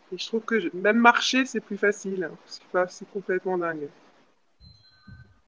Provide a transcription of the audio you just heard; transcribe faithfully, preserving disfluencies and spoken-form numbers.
Et je trouve que je- même marcher, c'est plus facile. C'est pas, c'est complètement dingue.